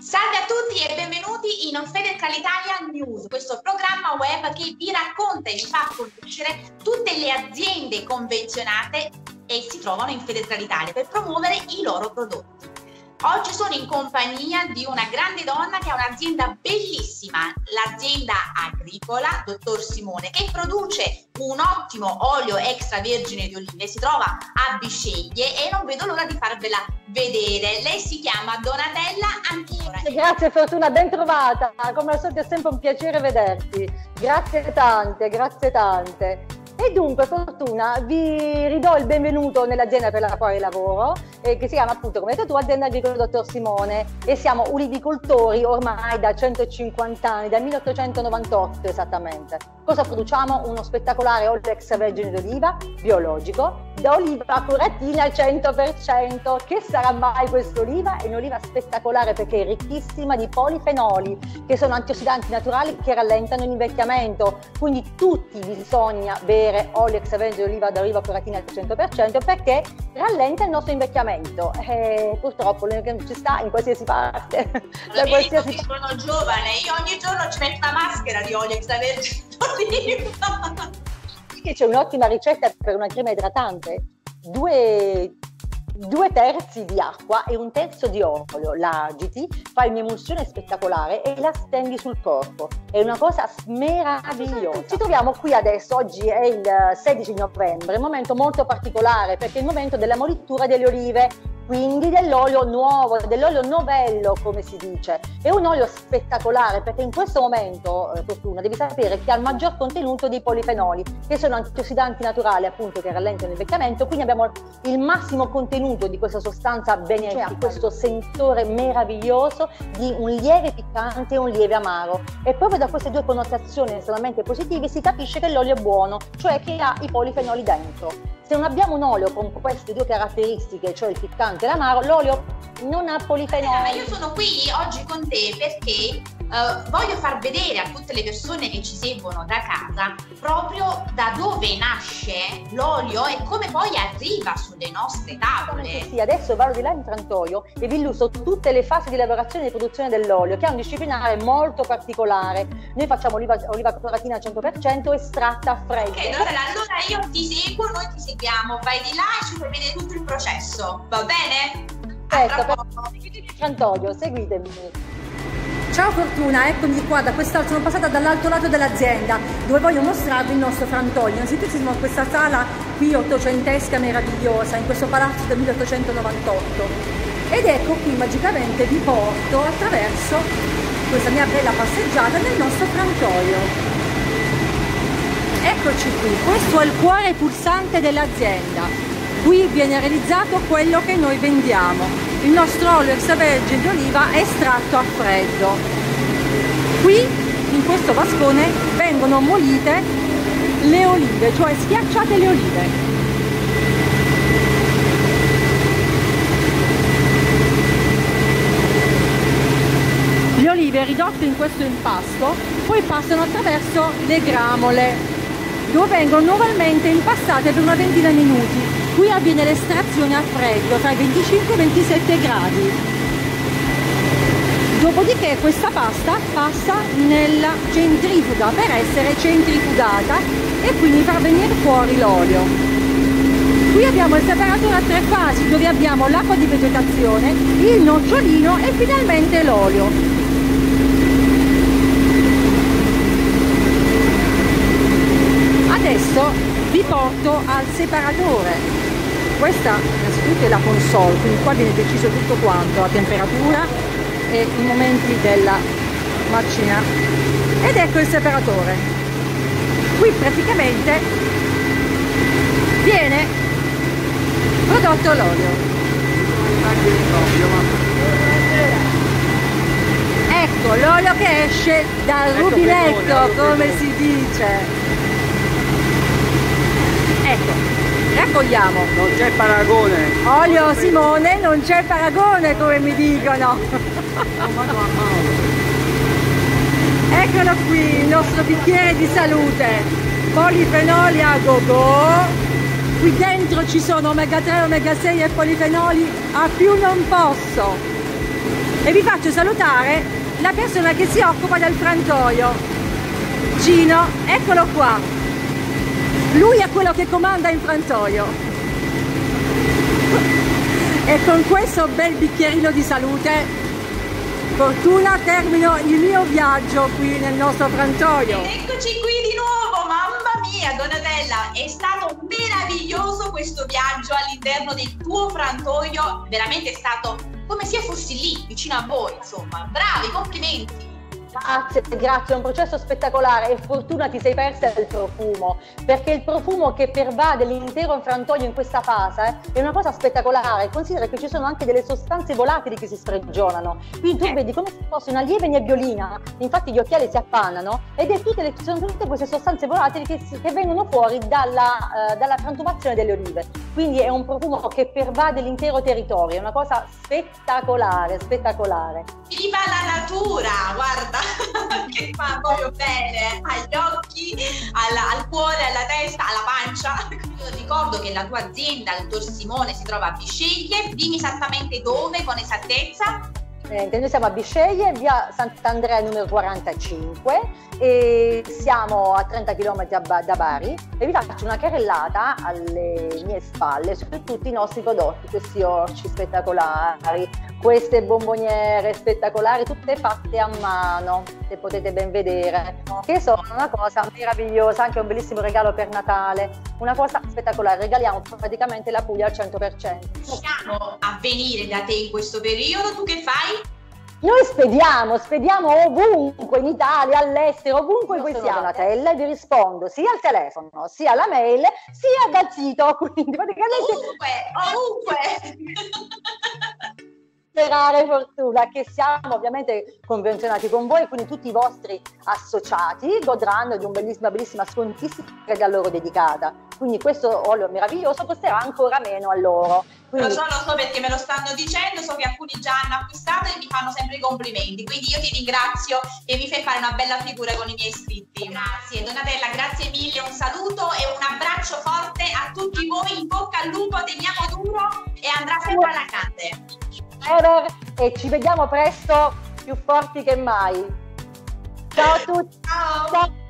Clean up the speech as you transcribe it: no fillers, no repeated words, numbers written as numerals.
Salve a tutti e benvenuti in Federcal Italia News, questo programma web che vi racconta e vi fa conoscere tutte le aziende convenzionate e si trovano in Federcal Italia per promuovere i loro prodotti. Oggi sono in compagnia di una grande donna che ha un'azienda bellissima, l'azienda agricola Dottor Simone, che produce un ottimo olio extravergine di olive, si trova a Bisceglie e non vedo l'ora di farvela vedere. Lei si chiama Donatella Antiora. Grazie Fortuna, ben trovata, come al solito è sempre un piacere vederti, grazie tante, grazie tante. E dunque Fortuna, vi ridò il benvenuto nell'azienda per la quale lavoro, che si chiama appunto, come hai detto tu, Azienda Agricola Dottor Simone, e siamo ulivicoltori ormai da 150 anni, dal 1898 esattamente. Cosa produciamo? Uno spettacolare olio extravergine d'oliva, biologico, da oliva curatina al 100%. Che sarà mai questa oliva? È un'oliva spettacolare perché è ricchissima di polifenoli, che sono antiossidanti naturali che rallentano l'invecchiamento, quindi tutti bisogna bere olio extravergine d'oliva da oliva curatina al 100% perché rallenta il nostro invecchiamento. Purtroppo non ci sta in qualsiasi parte. Da qualsiasi sono giovane, io ogni giorno ci metto una maschera di olio extravergine d'oliva. C'è un'ottima ricetta per una crema idratante: due terzi di acqua e un terzo di olio, la agiti, fai un'emulsione spettacolare e la stendi sul corpo, è una cosa meravigliosa. Ci troviamo qui adesso, oggi è il 16 novembre, un momento molto particolare perché è il momento della molitura delle olive, quindi dell'olio nuovo, dell'olio novello come si dice. È un olio spettacolare perché in questo momento, Fortuna, devi sapere che ha il maggior contenuto di polifenoli, che sono antiossidanti naturali appunto che rallentano l'invecchiamento, quindi abbiamo il massimo contenuto di questa sostanza benefica, ha questo sentore meraviglioso di un lieve piccante e un lieve amaro, e proprio da queste due connotazioni estremamente positive si capisce che l'olio è buono, cioè che ha i polifenoli dentro. Se non abbiamo un olio con queste due caratteristiche, cioè il piccante e l'amaro, l'olio non ha polifenoli. Io sono qui oggi con te perché voglio far vedere a tutte le persone che ci seguono da casa proprio da dove nasce l'olio e come poi arriva sulle nostre tavole. Sì, adesso vado di là in frantoio e vi illustro tutte le fasi di lavorazione e di produzione dell'olio, che ha un disciplinare molto particolare. Noi facciamo oliva curatina al 100% estratta a freddo. Ok, allora io ti seguo, noi ti seguiamo, vai di là e ci fai vedere tutto il processo, va bene? Seguitemi in frantoio, seguitemi. Ciao Fortuna, eccomi qua, sono passata dall'altro lato dell'azienda dove voglio mostrarvi il nostro frantoio. Innanzitutto siamo in questa sala qui ottocentesca meravigliosa, in questo palazzo del 1898, ed ecco qui magicamente vi porto attraverso questa mia bella passeggiata nel nostro frantoio. Eccoci qui, questo è il cuore pulsante dell'azienda. Qui viene realizzato quello che noi vendiamo, il nostro olio extravergine di oliva estratto a freddo. Qui, in questo vascone, vengono molite le olive, cioè schiacciate le olive. Le olive ridotte in questo impasto poi passano attraverso le gramole, dove vengono nuovamente impastate per una ventina di minuti. Qui avviene l'estrazione a freddo tra i 25 e i 27 gradi. Dopodiché questa pasta passa nella centrifuga per essere centrifugata e quindi far venire fuori l'olio. Qui abbiamo il separatore a tre fasi dove abbiamo l'acqua di vegetazione, il nocciolino e finalmente l'olio. Adesso vi porto al separatore. Questa innanzitutto è la console, quindi qua viene deciso tutto quanto, la temperatura e i momenti della macina. Ed ecco il separatore. Qui praticamente viene prodotto l'olio. Ecco l'olio che esce dal rubinetto, come si dice. Ecco. Raccogliamo. Non c'è paragone. Olio Simone, non c'è paragone come mi dicono. Eccolo qui, il nostro bicchiere di salute. Polifenoli a go-go. Qui dentro ci sono omega 3, omega 6 e polifenoli a più non posso. E vi faccio salutare la persona che si occupa del frantoio, Gino, eccolo qua. Lui è quello che comanda il frantoio. E con questo bel bicchierino di salute, fortuna, termino il mio viaggio qui nel nostro frantoio. Eccoci qui di nuovo, mamma mia Donatella, è stato meraviglioso questo viaggio all'interno del tuo frantoio, veramente è stato come se fossi lì, vicino a voi, insomma, bravi, complimenti. Grazie, è un processo spettacolare e fortuna ti sei persa il profumo, perché il profumo che pervade l'intero frantoio in questa fase è una cosa spettacolare. Considera che ci sono anche delle sostanze volatili che si sprigionano, quindi tu vedi come se fosse una lieve nebbiolina, infatti gli occhiali si appannano ed sono tutte queste sostanze volatili che vengono fuori dalla frantumazione delle olive, quindi è un profumo che pervade l'intero territorio, è una cosa spettacolare, spettacolare. Viva la natura, guarda, che fa proprio bene agli occhi, al cuore, alla testa, alla pancia. Io ricordo che la tua azienda, il Tor Simone, si trova a Bisceglie, dimmi esattamente dove con esattezza. Noi siamo a Bisceglie, via Sant'Andrea numero 45 e siamo a 30 km da Bari e vi faccio una carrellata alle mie spalle su tutti i nostri prodotti, questi orci spettacolari, queste bomboniere spettacolari, tutte fatte a mano, se potete ben vedere, che sono una cosa meravigliosa, anche un bellissimo regalo per Natale, una cosa spettacolare, regaliamo praticamente la Puglia al 100%. Riusciamo a venire da te in questo periodo, tu che fai? Noi spediamo ovunque in Italia, all'estero, ovunque voi siate. Donatella e vi rispondo sia al telefono, sia alla mail, sia dal sito, quindi praticamente ovunque. Sperare fortuna che siamo ovviamente convenzionati con voi, quindi tutti i vostri associati godranno di una bellissima scontistica che è a loro dedicata, quindi questo olio meraviglioso costerà ancora meno a loro. Quindi... Lo so perché me lo stanno dicendo, so che alcuni già hanno acquistato e mi fanno sempre i complimenti, quindi io ti ringrazio e mi fai fare una bella figura con i miei iscritti. Grazie Donatella, grazie mille, un saluto e un abbraccio forte a tutti voi, in bocca al lupo, teniamo duro e andrà sempre alla grande. E ci vediamo presto più forti che mai. Ciao a tutti. Ciao.